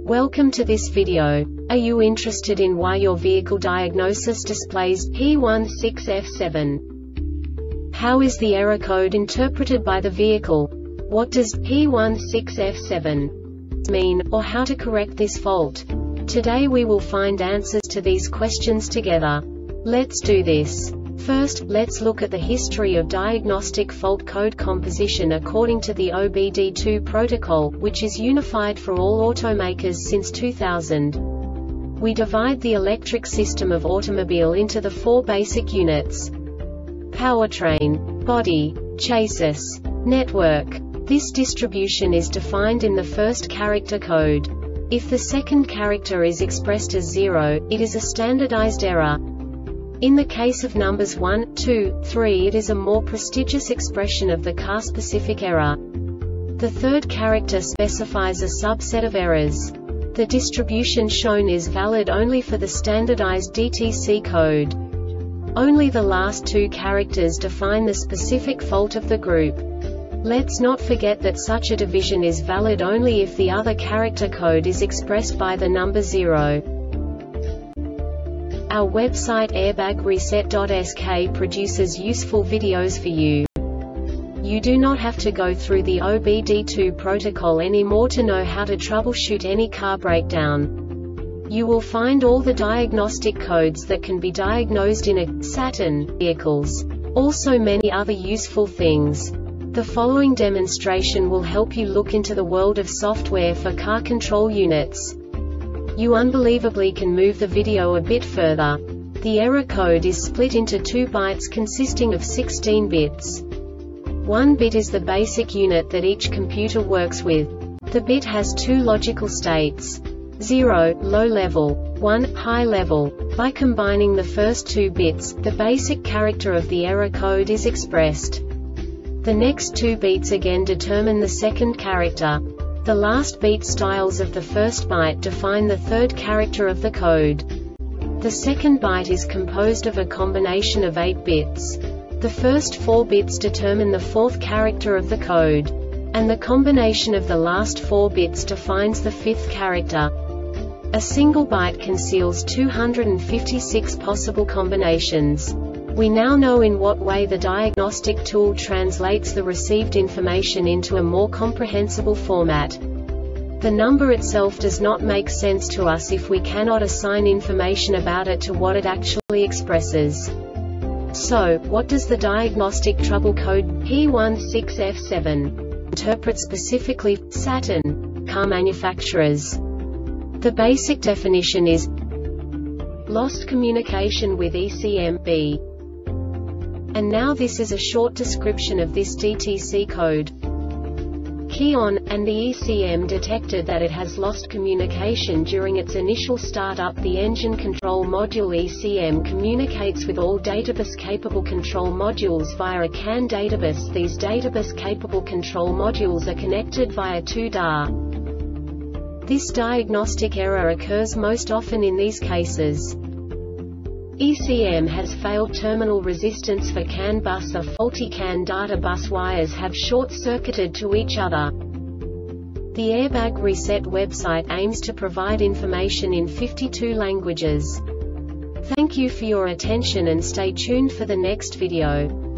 Welcome to this video. Are you interested in why your vehicle diagnosis displays P16F7? How is the error code interpreted by the vehicle? What does P16F7 mean, or how to correct this fault? Today we will find answers to these questions together. Let's do this. First, let's look at the history of diagnostic fault code composition according to the OBD2 protocol, which is unified for all automakers since 2000. We divide the electric system of automobile into the four basic units: powertrain, body, chassis, network. This distribution is defined in the first character code. If the second character is expressed as 0, it is a standardized error. In the case of numbers 1, 2, 3, it is a more prestigious expression of the car-specific error. The third character specifies a subset of errors. The distribution shown is valid only for the standardized DTC code. Only the last two characters define the specific fault of the group. Let's not forget that such a division is valid only if the other character code is expressed by the number 0. Our website airbagreset.sk produces useful videos for you. You do not have to go through the OBD2 protocol anymore to know how to troubleshoot any car breakdown. You will find all the diagnostic codes that can be diagnosed in a Saturn vehicles. Also many other useful things. The following demonstration will help you look into the world of software for car control units. You unbelievably can move the video a bit further. The error code is split into 2 bytes consisting of 16 bits. 1 bit is the basic unit that each computer works with. The bit has 2 logical states: 0, low level, 1, high level. By combining the first 2 bits, the basic character of the error code is expressed. The next 2 beats again determine the second character. The last beat styles of the first byte define the third character of the code. The second byte is composed of a combination of 8 bits. The first 4 bits determine the fourth character of the code. And the combination of the last 4 bits defines the fifth character. A single byte conceals 256 possible combinations. We now know in what way the diagnostic tool translates the received information into a more comprehensible format. The number itself does not make sense to us if we cannot assign information about it to what it actually expresses. So, what does the diagnostic trouble code P16F7 interpret specifically for Saturn car manufacturers? The basic definition is lost communication with ECM-B. And now this is a short description of this DTC code. Key on, and the ECM detected that it has lost communication during its initial startup. The engine control module ECM communicates with all databus-capable control modules via a CAN databus. These databus-capable control modules are connected via 2 DAR. This diagnostic error occurs most often in these cases: ECM has failed terminal resistance for CAN bus, or faulty CAN data bus wires have short-circuited to each other. The Airbag Reset website aims to provide information in 52 languages. Thank you for your attention and stay tuned for the next video.